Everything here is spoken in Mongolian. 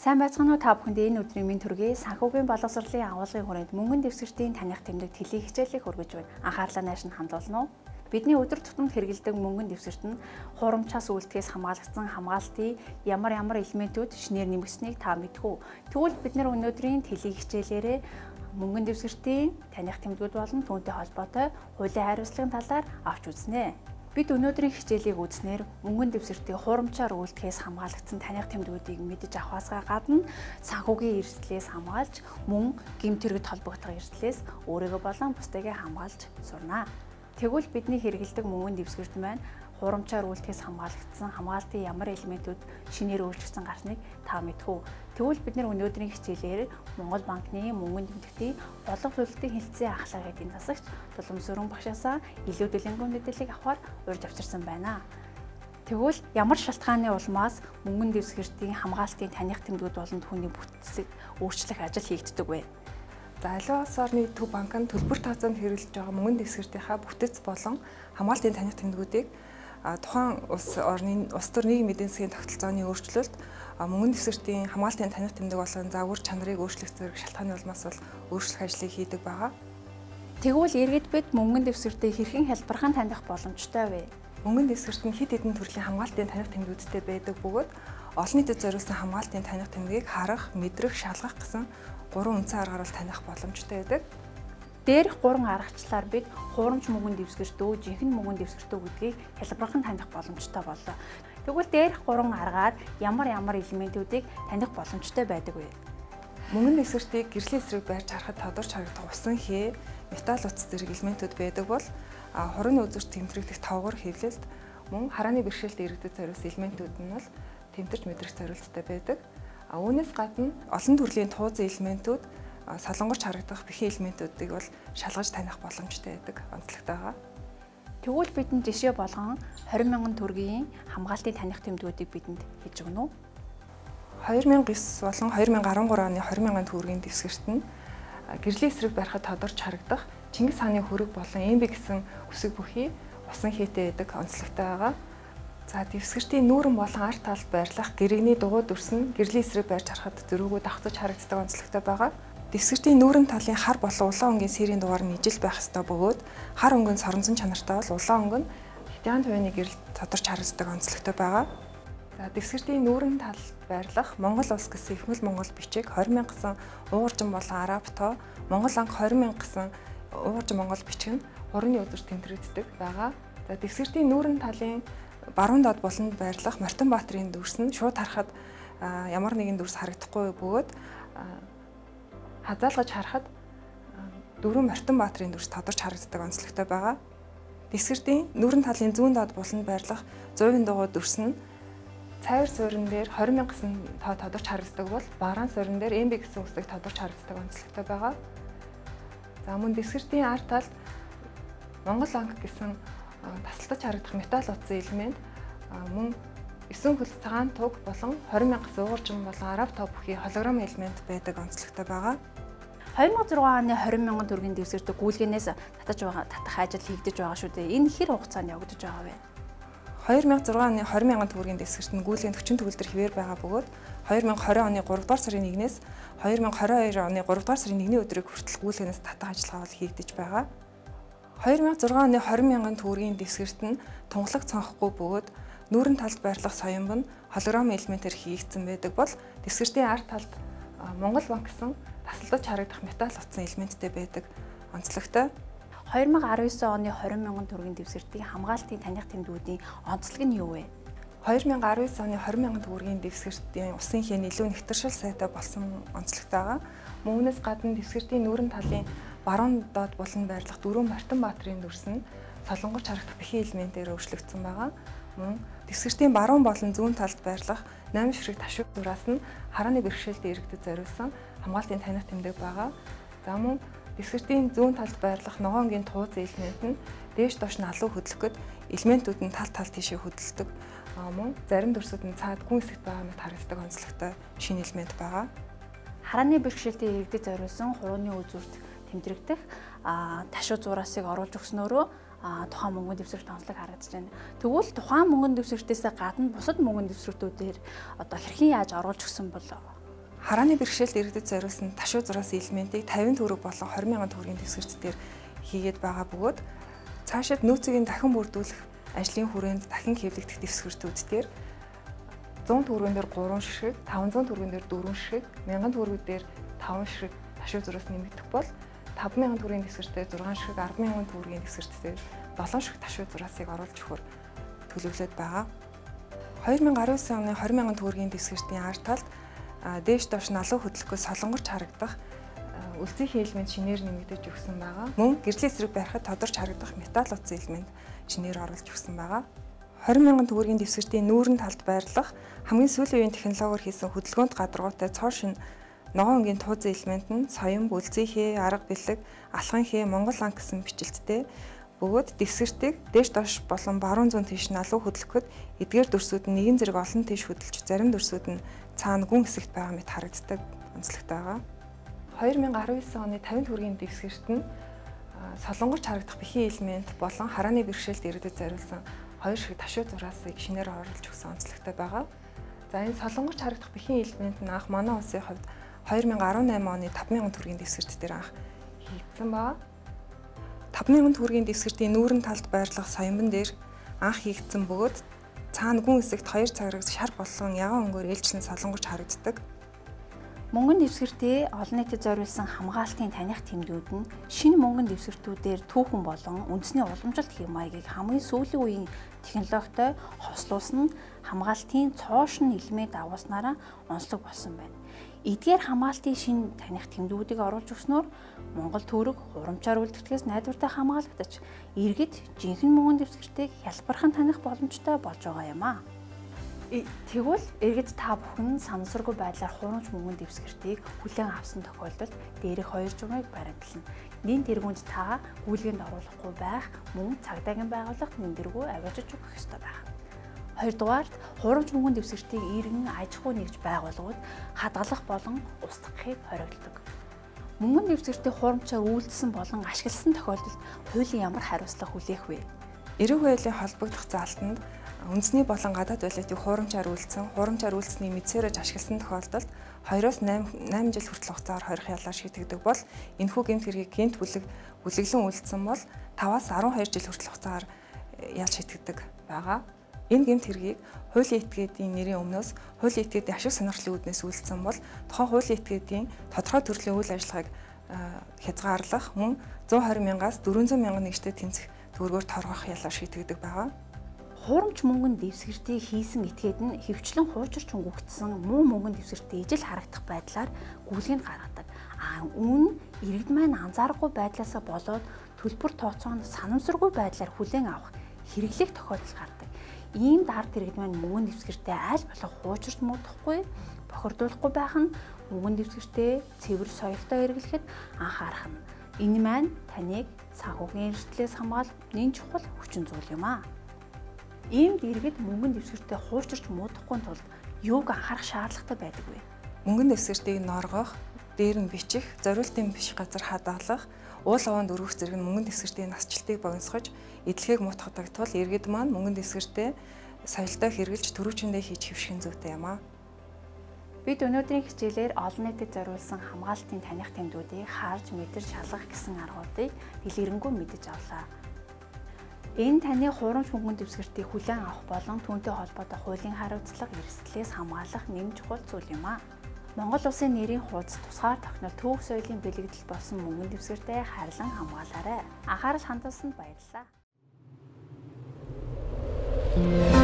Сайн байцгаана уу та бүхэнд энэ өдрийн минь төргий санхүүгийн боловсролын агуулгын хүрээнд мөнгөн дэвсгэртийн таних тэмдэг тэлхий хичээлийг хүргэж байна. Анхаарлаа нааш нь хандуулна уу? Бидний өдөр тутамд хэрэглэдэг мөнгөн дэвсгэрт нь хурамчаас үлдэхээс хамгаалагдсан хамгаалтын ямар элементүүд шинээр нэмэгдсэнийг та мэдэх үү? Тэгвэл бид нар өнөөдрийн тэлхий хичээлээрээ мөнгөн дэвсгэртийн таних тэмдгүүд болон түүнтэй холбоотой хуулийн хариуцлагын талаар авч үзнэ. Бид өнөөдрийн хичээлийг үзснээр мөнгөн дэвсгэртийн хурамчаар үйлдэхээс хамгаалагдсан таних тэмдгүүдийг мэдэж авахаасаа гадна санхүүгийн эрсдлээс хамгаалж мөн гэмт хэрэгт холбогдох эрсдлээс өөрийгөө болон бусдыгаа хамгаалж сурна. Тэгвэл бидний хэрэглэдэг мөнгөн дэвсгэрт маань хурамчаар үйлдэхээс хамгаалагдсан хамгаалтын ямар элементүүд шинээр өөрчлөгдсөн гарсныг та мэдэх үү? Тэгвэл бид нар өнөөдрийн хичээлээр Монгол банкны мөнгөн тэмдэгтийн бодлого төлөлтийн хэлтсийн ахлаа гэдгийн засагч Тулгымсүрэн багшаасаа илүү дэлгэрэнгүй мэдээллийг авахар урьж авчирсан байна. Тэгвэл ямар шалтгааны улмаас мөнгөн дэвсгэртийн хамгаалтын таних тэмдгүүд болон түүний бүтцийг өөрчлөх ажил хийгддэг вэ? За аливаа улс орны төв банк нь төлбөр тооцоонд хэрэглэж байгаа мөнгөн дэвсгэртийнхаа бүтэц болон хамгаалтын таних тэмдгүүдийг тухайн улс орны улс төр нийгмийн эдийн засгийн тогтолцооны өөрчлөлт мөнгөн дэвсгэртийн хамгаалтын таних тэмдэг болон загвар чанарыг өөрчлөх зэрэг шалтгааны улмаас бол өөрчлөх ажлыг хийдэг байгаа. Тэгвэл иргэд бид мөнгөн дэвсгэртийг хэрхэн хялбархан таних боломжтой вэ? Мөнгөн дэвсгэрт нь хэд хэдэн төрлийн хамгаалтын таних тэмдгүүдтэй байдаг бөгөөд олон нийтэд зориулсан хамгаалтын таних тэмдгийг харах, мэдрэх, шалгах гэсэн 3 үндсэн аргаар бол таних боломжтой байдаг. Дээрх 3 аргачлалаар бид хуурамч мөнгөн дэвсгэртөө, жинхэнэ мөнгөн дэвсгэртөө гэдгийг хялбархан таних боломжтой боллоо. Тэгвэл дээрх 3 аргаар ямар элементүүдийг таних боломжтой байдаг вэ? Мөнгөн дэвсгэртийг гэрлийн эсрэг байрж харахад тодорч харагдах усан хээ, металл утас зэрэг элементүүд байдаг бол хорооны үзүүрт тэмдэглэх тавгар хэвлэлт мөн харааны бэрхшээлд иргэдэд зориулсан элементүүд нь бол тэмтэрч мэдрэх зорилттой байдаг. Үүнээс гадна олон төрлийн туузын элементүүд солонгорч харагдах бэхэн элементүүдийг бол шалгаж таних боломжтой байдаг онцлогтой байгаа. Тэгвэл бидэнд жишээ болгон 20,000 төгрөгийн хамгаалтын таних тэмдгүүдийг бидэнд хийж өгнө үү? 2009 болон 2013 оны 20,000 төгрөгийн дэвсгэрт нь гэрлийн эсрэг барихад тодорч харагдах Чингис хааны хөрөг болон Эмбе гэсэн үсэг бүхий усан хээтэй байдаг онцлогтой байгаа. За дэвсгэртийн нүүрэн болон арт талд байрлах гэрэгний дугуй дүрс нь гэрлийн эсрэг барьж харахад зөрүүгөө давхцаж харагддаг онцлогтой байгаа. Дэвсгэртийн нүүрэн талын хар болон улаан өнгийн сэрийн дугаар нь ижил байх ёстой бөгөөд хар өнгөн соронзон чанартай бол улаан өнгө нь хятадын хувийн гэрэл тодорч харагддаг онцлогтой байгаа. За дэвсгэртийн нүүрэн талд байрлах Монгол улс гэсэн Эхмэл Монгол бичиг 20,000 гэсэн уугаржин болон араб тоо Монгол анги 20,000 гэсэн уугаржин Монгол бичиг нь урны үзүүрт тэмдэглэгддэг байгаа. За дэвсгэртийн нүүрэн талын баруун доод буланд байрлах Мортон Баатрийн дүрс нь шууд харахад ямар нэгэн дүрс харагдахгүй бөгөөд хазаалгаж харахад дөрвөн Мортон Баатрийн дүрс тодорч харагддаг онцлогтой байгаа. Дэвсгэртийн нүүрэн талын зүүн доод буланд байрлах 100-ийн дугуй дүрс нь цайвар суурин дээр 20,000 гэсэн тоо тодорч харагддаг бол бараан суурин дээр Эмбе гэсэн үсэг тодорч харагддаг онцлогтой байгаа. За мөн дэвсгэртийн арт талд Монгол анги гэсэн тасалдаж харагдах металл утсан элемент мөн 9 хөл цагаан туг болон 20,000 гэсэн уугаржин болон араб тоо бүхий холограм элемент байдаг онцлогтой байгаа. 2006 оны 20,000 төгрөгийн дэвсгэртийг гүйлгээнээс татах ажил хийгдэж байгаа шүү дээ. Энэ хэр хугацаанд явагдаж байгаа вэ? 2006 оны 20,000 төгрөгийн дэвсгэрт нь гүйлгээнд 40 төгөлдөр хിവэр байгаа бөгөөд 2020 оны 3 дугаар сарын 1-ээс 2022 оны 3 дугаар сарын 1-ний өдрийг хүртэл гүйлгээнээс татах ажиллагаа хийгдэж байгаа. 2006 оны 20,000 төгрөгийн дэвсгэрт нь тунгалаг цонхгүй бөгөөд нүүрэн талд байрлах соёмб нь холограм элементээр хийгдсэн байдаг бол дэвсгэртийн арт талд Монгол банк гэсэн тасалдаж харагдах металл утсан элементтэй байдаг онцлогтой. 2019 оны 20,000 төгрөгийн дэвсгэртийн хамгаалтын таних тэмдгүүдийн онцлог нь юу вэ? 2019 оны 20,000 төгрөгийн дэвсгэртийн усын хээ нь илүү нэвтэршил сайтай болсон онцлогтой байгаа. Үүнээс гадна дэвсгэртийн нүүрэн талын баруун доод буланд байрлах дөрвөн Мортон Баатрийн дүрс нь солонгорч харагдах бэхэн элементээр өөрчлөгдсөн байгаа. Мөн дэвсгэртийн баруун болон зүүн талд байрлах 8 ширхэг ташуур зураас нь харааны бэрхшээлд иргэдэд зориулсан хамгаалтын таних тэмдэг байгаа. За мөн дэвсгэртийн зүүн талд байрлах ногоонгийн туузын элемент нь дээш доош нь алуу хөдлөхөд элементүүд нь тал тишээ хөдөлдөг. Мөн зарим дүрсүүд нь цаад гүн хэсэгт байгаа мэт харагддаг онцлогтой шинэ элемент байгаа. Харааны бэрхшээлтэй иргэдэд зориулсан хурууны үзүүрт тэмдэгдэх ташуу зураасыг оруулж өгснөөрөө тухайн мөнгөн дэвсгэрт онцлог харагдаж байна. Тэгвэл тухайн мөнгөн дэвсгэртээс гадна бусад мөнгөн дэвсгэртүүдээр одоо хэрхэн яаж оруулж өгсөн бол Харааны бэрхшээлд иргэдэд зориулсан ташуу зураас элементийг 50 төгрөг болон 20,000 төгрөгийн дэвсгэрчдээр хийгээд байгаа бөгөөд цаашид нөөцийг дахин бүрдүүлэх ажлын хүрээнд дахин хэвлэгдэх дэвсгэртүүдээр 100 төгрөгөн дээр 3 ширхэг, 500 төгрөгөн дээр 4 ширхэг, 1000 төгрөг дээр 5 ширхэг ташуу зураас нэмэгдэх бол 5,000 төгрөгийн дэвсгэртээр 6 ширхэг, 10,000 төгрөгийн дэвсгэртээр 7 ширхэг ташуу зураасыг оруулж өгөхөөр төлөвлөд байгаа. 2019 оны 20,000 төгрөгийн дэвсгэртийн ар талд дээш доош налуу хөдлөхөөс солонгорч харагдах үлцгийн элемент шинээр нэмэгдэж өгсөн байгаа. Мөн гэрлийн эсрэг барихад тодорч харагдах металл утас элемент шинээр оруулж өгсөн байгаа. 20,000 төгрөгийн дэвсгэртийн нүүрэн талд байрлах хамгийн сүүлийн үеийн технологиор хийсэн хөдөлгөөнт гадаргуутай цоо шин ногоон өнгийн туузын элемент нь соён, бүлзий хээ, арга бэлэг, алхан хээ, монгол ан гэсэн бичлэлттэй бөгөөд дэвсгэртийг дээш доош болон баруун зүүн тийш налуу хөдлөхөд эдгээр дүрсүүд нь нэгэн зэрэг олон тийш хөдөлж зарим дүрсүүд нь цаана гүн хэсэгт байгаа мэт харагддаг онцлогтой байгаа. 2019 оны 50 төгрөгийн дэвсгэрт нь солонгорч харагдах бэхийн элемент болон харааны бэрхшээлд иргэдэд зориулсан 2 ширхэг ташуу зураасыг шинээр оруулж өгсөн онцлогтой байгаа. За энэ солонгорч харагдах бэхийн элемент нь анх манай улсын хувьд 2018 оны 5,000 төгрөгийн дэвсгэрт дээр анх хийгдсэн байгаа. 5,000 төгрөгийн дэвсгэртийн нүүрэн талд байрлах соёмбон дээр анх хийгдсэн бөгөөд цаана гүн хэсэгт 2 цаграгс шар болгон ягаан өнгөөр ээлжлэн солонгорч харагддаг. Мөнгөн дэвсгэртээ олон нийтэд зориулсан хамгаалтын таних тэмдгүүд нь шинэ мөнгөн дэвсгэртүүдээр түүхэн болон үндэсний уламжлалт хэв маягийг хамгийн сүүлийн үеийн технологитой хослуулсан нь хамгаалтын цоошин элемент агуулснараа онцлог болсон байна. Эдгээр хамгаалтын шинэ таних тэмдгүүдийг оруулж өгснөөр Монгол төгрөг хурамчаар үлдэгдээс найдвартай хамгаалагдаж иргэд жинхэнэ мөнгөн дэвсгэртийг хялбархан таних боломжтой болж байгаа юм а. Тэгвэл иргэд та бүхэн санамсаргүй байдлаар хурамч мөнгөн дэвсгэртийг хүлээн авсан тохиолдолд дээрх 2 журмыг баримтлана. Нэн тэргуунд та гүйлгээнд оруулахгүй байх мөн цагдаагийн байгууллагт нэмдэргүй аваачиж өгөх ёстой байх. Хоёрдугаарт хурамч мөнгөн дэвсгэртийг иргэн аж ахуй нэгж байгууллагууд хадгалах болон устгахыг хориглодог. Мөнгөн дэвсгэртийг хурамчаар үйлдэлсэн болон ашигласан тохиолдолд хуулийн ямар хариуцлага хүлээх вэ? Эрэг байдлын холбогдох заалтанд үндэсний болон гадаад валютыг хуурамчаар үйлдсэнийг мэдсээрэж ашигласан тохиолдолд 2-8 жил хүртэл хугацаагаар хорих ялгаар шийдэгдэх бол энэхүү гэмт хэргийг гэмт бүлэглэн үйлдсэн бол 5-аас 12 жил хүртэл хугацаагаар ял шийдэгдэх байгаа. Энэ гэмт хэргийг хуулийн этгээдийн нэрийн өмнөөс хуулийн этгээдийн ашиг сонирхлын үүднээс үйлдсэн бол тухайн хуулийн этгээдийн тодорхой төрлийн үйл ажиллагааг хязгаарлах мөн 120,000-аас 400,000 нэгжтэй тэнцэх төгрөгөөр торгох ялгаар шийдэгдэх байгаа. Хурамч мөнгөн дэвсгэртийг хийсэн этгээд нь хөвчлэн хуучирч өнгөгдсөн муу мөнгөн дэвсгэртээ ижил харагдах байдлаар гүйлгээнд гаргадаг. Үүн иргэд маань анзаарахгүй байдлаасаа болоод төлбөр тооцоонд санамсаргүй байдлаар хүлээн авах хэрэглэх тохиолдол гардаг. Ийм дард иргэд маань мөнгөн дэвсгэртээ аль болох хуучирч муудахгүй, бохирдуулахгүй байх нь мөнгөн дэвсгэртээ цэвэр соёлтой хэрэглэхэд анхаарах нь. Энэ маань таныг санхүүгийн эрсдлээс хамгаалах нэн чухал хүчин зүйл юм а. Иймд иргэд мөнгөн дэвсгэртээ хуучирч муудахгүй тулд юуг анхаарах шаардлагатай байдаг вэ? Мөнгөн дэвсгэртийг норгох, дээр нь бичих, зориултын биш газар хадгалах, уул аваанд өргөх зэрэг мөнгөн дэвсгэртийн насжилтыг богиносгож, эдлэгийг муутгадаг тул иргэд маань мөнгөн дэвсгэртээ соёлтой хэрэгжилж төрөвчөндөө хийж хэвших зүйтэй юм а. Бид өнөөдрийн хичээлээр олон нийтэд зориулсан хамгаалтын таних тэмдгүүдийг харж мэдэрч шалгах гэсэн аргуудыг дэлгэрэнгүй мэдэж авлаа. Энэ таны хурамч мөнгөн дэвсгэртийг хүлээн авах болон түүнтэй холбоотой хуулийн хариуцлага эрсдлээс хамгаалах нэм чухал зүйл юм а. Монгол улсын нэрийн хуудас тусгаар тогтнол төвөг соёлын бэлэгдэл болсон мөнгөн дэвсгэртээ харлан хамгаалаарай. Анхаарал хандуулсанд баярлалаа.